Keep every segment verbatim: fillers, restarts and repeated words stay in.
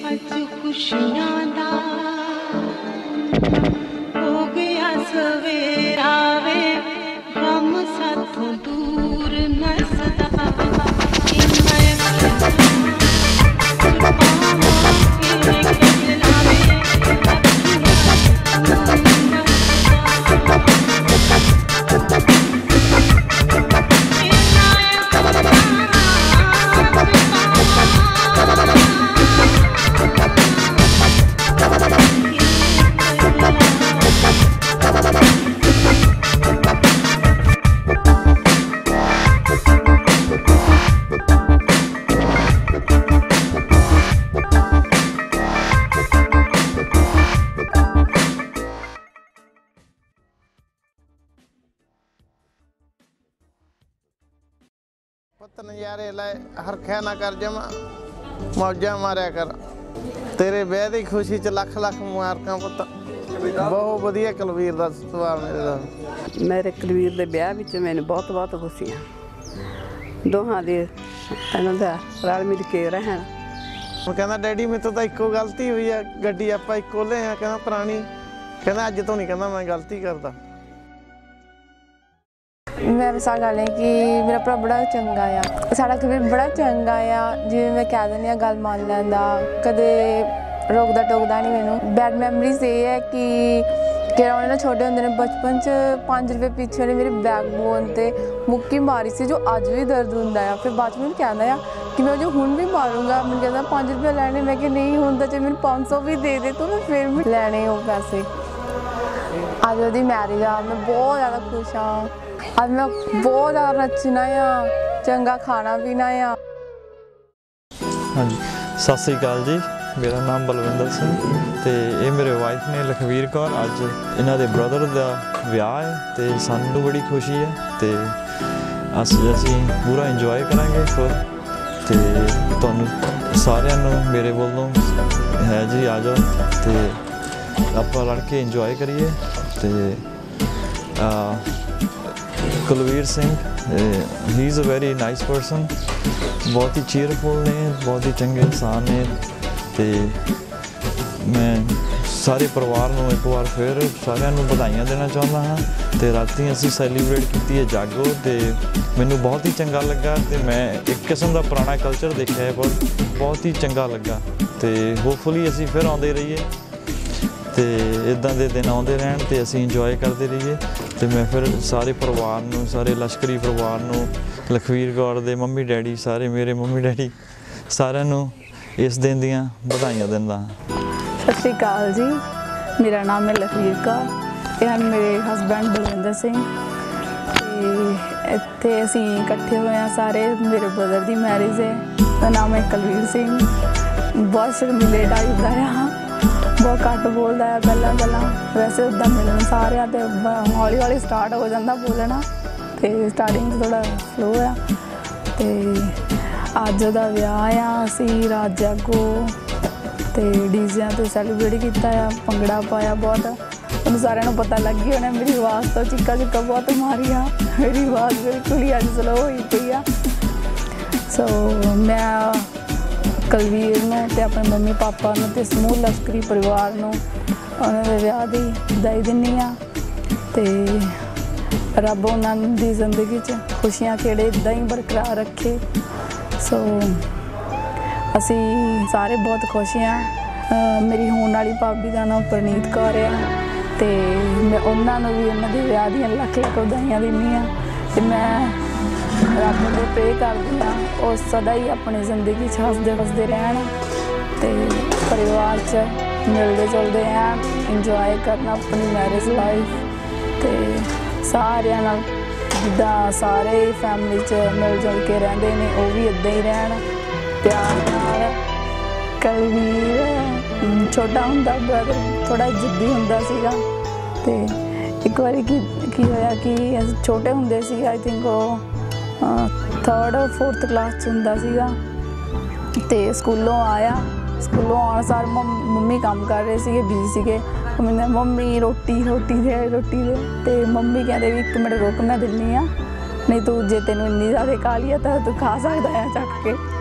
अज खुशियां दा हो गया सवेरा वे गम साथों दूर नसदा पुत नज़ारे लाए हरख्या ना कर जमा मौजा मारिया कर तेरे ब्याह की खुशी च लख लख मुबारकां पुत बहुत वधिया कुलवीर दा सुभाव मेरे दा मेरे कुलवीर दे ब्याह विच मैनूं बहुत बहुत खुशियां दोहां दे इन्हां दा रल मिल के रहन वो कहंदा डैडी मेरे तो इक्को गलती हुई है गड्डी आपां इक्को ले आ कहंदा पुरानी कहंदा अज तो नहीं कहंदा मैं गलती करदा मैं वैसा गल है कि मेरा भरा बड़ा चंगा आ साड़ा कबीर बड़ा चंगा आ जिवें मैं कह दिंदी गल मान लैंदा कदे रोकदा टोकदा नहीं मैनूं बैड मैमरीज ये है कि कि उन्हें छोटे होंदे ने बचपन च पाँच रुपये पीछे ने मेरी बैकबोन ते मुक्की मारी सी जो अज भी दर्द होंदा है फिर बाद में कहना है कि मैं जो हुण भी मारूंगा मैंने कहता पाँच रुपये लैने मैं कि नहीं होंदा चाहे मैंने पाँच सौ भी दे दे तो मैं फिर भी लैने वो पैसे अज वो मैरिज आ मैं बहुत ज़्यादा खुश हाँ अब मैं बहुत ज़्यादा नचना आ चंगा खाना पीना आ। हाँ जी सत श्री अकाल जी मेरा नाम बलविंदर सिंह ते ये मेरे वाइफ ने लखवीर कौर अज इन्हां दे ब्रदर दा विआह है ते सानू बड़ी खुशी है ते अस असीं पूरा इंजॉय करांगे फिर ते तुहानू सारिआं नू मेरे वालों है जी आ जाओ ते आपां लड़ के इंजॉय करिए ते Kulveer Singh he is a very nice person बहुत ही चीयरफुल ने बहुत ही चंगे इंसान ने ते मैं सारे परिवार नूं एक बार फिर सारिआं नूं बधाइयां देना चाहुंदा हाँ ते रातीं असीं सैलीब्रेट कीती है जागो ते मैनूं बहुत ही चंगा लगा ते मैं एक किस्म का पुराना कल्चर देखा है पर बहुत ही चंगा लगा ते होपफुली असीं फिर आउंदे रहिए ते इदां दे दिन आउंदे रहण ते असीं इंजॉय करते रहिए ते मैं फिर सारे परिवार नूं सारे लश्करी परिवार नूं लखवीर कौर दे मम्मी डैडी सारे मेरे मम्मी डैडी सारिआं नूं इस दिन दियां बधाइयां दिंदा। सत श्री अकाल जी मेरा नाम है लखवीर कौर ये हैं मेरे हसबैंड बलविंदर सिंह इत्थे असीं इकट्ठे होए हैं सारे मेरे ब्रदर की मैरिज है उसका नाम है कुलवीर सिंह बहुत शर्मीले टाइप का है बहुत घट बोलता है पहला पहला वैसे उदा मिलन सारे तो हौली हौली स्टार्ट हो जाता बोलना तो स्टार्टिंग थोड़ा स्लो है तो अज का विआह आ असी रात जागो तो डीजिया तो सैलीब्रेट किया भंगड़ा पाया बहुत तुम सारे पता लग गया होना मेरी आवाज़ तो चिक्का चिक्का बहुत मारिया मेरी आवाज़ बिल्कुल ही अज स्लो हो पई आ सो मैं कुलवीर नूं ते अपने मम्मी पापा नूं ते समूह लश्करी परिवार नूं उन्हां दे विआह दी बधाई दिन्नी आ ते रब उन्हां दी जिंदगी च खुशियां खेड़े इदां ही बरकरार रखे सो असी सारे बहुत खुश हाँ मेरी होने वाली भाभी का नाम परनीत कौर है ते मैं उन्होंने भी उन्होंने दे विआह दी लख लख बधाइयां दिन्नी आ ते मैं रब अगे प्रे करदी हाँ और सदा ही अपनी जिंदगी हसदे हसदे रहन ते परिवार च मिलते जुलते हैं इंजॉय करना अपनी मैरिज लाइफ ते सारिआं नाल जिद्दां सारे फैमिली च मिल जुल के रहंदे ने वो भी इदां ही रहन प्यार नाल। कुलवीर छोटा हुंदा ब्रदर थोड़ा जिद्दी हुंदा सीगा ते एक बारी की की होया कि छोटे हुंदे सी आई थिंक वो थर्ड और फोर्थ क्लास च हुंदा सीगा ते स्कूलों आया स्कूलों आने सार मम्मी काम कर रहे थे बिजी सीगे मैंने मम्मी रोटी रोटी दे रोटी दे ते मम्मी कहते भी एक मिनट रुक मैं दिन्नी आ नहीं तू जे तेन इन्नी ज़्यादा काली है तो तू खा सकता है चक के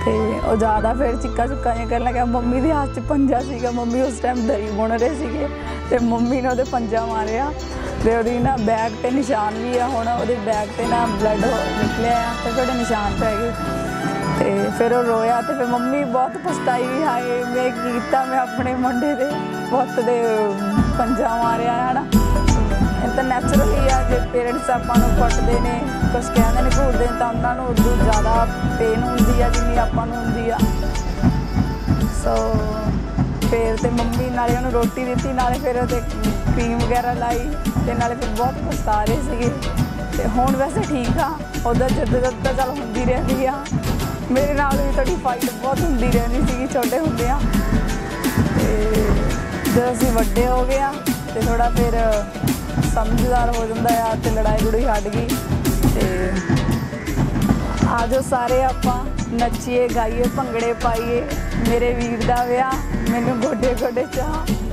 ਤੇ ਉਹ ਜ਼ਿਆਦਾ ਫਿਰ ਚਿੱਕਾ ਚੁੱਕਾ ਜਿਹਾ ਕਰਨ ਲੱਗਾ। ਮੰਮੀ ਦੇ ਹੱਥ 'ਚ ਪੰਜਾ ਸੀਗਾ, ਮੰਮੀ ਉਸ ਟਾਈਮ ਦਹੀਂ ਬੁਣ ਰਹੇ ਸੀਗੇ ਤੇ ਮੰਮੀ ਨੇ ਉਹਦੇ ਪੰਜਾ ਮਾਰਿਆ ਤੇ ਉਹਦੀ ਨਾ ਬੈਗ ਤੇ ਨਿਸ਼ਾਨ ਵੀ ਆ, ਹੁਣ ਉਹਦੇ ਬੈਗ ਤੇ ਨਾ ਬਲੱਡ ਨਿਕਲਿਆ ਆ ਤੇ ਤੁਹਾਡੇ ਨਿਸ਼ਾਨ ਪੈ ਗਏ। ਤੇ ਫਿਰ ਉਹ ਰੋਇਆ ਤੇ ਫਿਰ ਮੰਮੀ ਬਹੁਤ ਪਛਤਾਈ ਵੀ, ਹਾਏ ਮੈਂ ਕੀ ਕੀਤਾ, ਮੈਂ ਆਪਣੇ ਮੁੰਡੇ ਦੇ ਪੁੱਤ ਦੇ ਪੰਜਾ ਮਾਰਿਆ ਹੈ ਨਾ। ਇਹ ਤਾਂ ਨੈਚੁਰਲੀ ਆ, ਜੇ ਪੇਰੈਂਟਸ ਆਪਾਂ ਨੂੰ ਕੁੱਟਦੇ ਨੇ, ਕੁਛ ਕਹਿੰਦੇ ਨੇ, ਘੂਰਦੇ ਨੇ, ਤਾਂ ਉਹਨਾਂ ਨੂੰ ਉਦੋਂ ਜ਼ਿਆਦਾ ਪੇਨ ਹੁੰਦੀ ਆ ਜਿੰਨੀ ਆਪਾਂ ਨੂੰ ਹੁੰਦੀ ਆ। ਸੋ ਫਿਰ ਤੇ ਮੰਮੀ ਨਾਲੇ ਉਹਨੂੰ ਰੋਟੀ ਦਿੱਤੀ, ਨਾਲੇ ਫਿਰ ਉਹਦੇ ਕਰੀਮ ਵਗੈਰਾ ਲਾਈ ਤੇ ਨਾਲੇ ਫਿਰ ਬਹੁਤ ਪਛਤਾ ਰਹੇ ਸੀਗੇ। ਤੇ ਹੁਣ ਵੈਸੇ ਠੀਕ ਆ, ਉੱਦਾਂ ਜਦੋਂ ਜਦ ਤਾਂ ਚੱਲ ਹੁੰਦੀ ਰਹਿੰਦੀ ਆ। ਮੇਰੇ ਨਾਲ ਵੀ ਤੁਹਾਡੀ ਫਾਈਟ ਬਹੁਤ ਹੁੰਦੀ ਰਹਿੰਦੀ ਸੀਗੀ ਛੋਟੇ ਹੁੰਦੇ ਆ। ਤੇ ਜਦੋਂ ਅਸੀਂ ਵੱਡੇ ਹੋ ਗਏ ਆ ਤੇ ਥੋੜ੍ਹਾ ਫਿਰ ਸਮਝਦਾਰ ਹੋ ਜਾਂਦਾ ਆ ਤੇ ਲੜਾਈ ਲੜੂਈ ਹਟ ਗਈ। ਤੇ ਆ ਜਾਓ ਸਾਰੇ ਆਪਾਂ ਨੱਚੀਏ, ਗਾਈਏ, ਭੰਗੜੇ ਪਾਈਏ। ਮੇਰੇ ਵੀਰ ਦਾ ਵਿਆਹ, ਮੈਨੂੰ ਗੋਡੇ ਗੋਡੇ ਚਾਹ।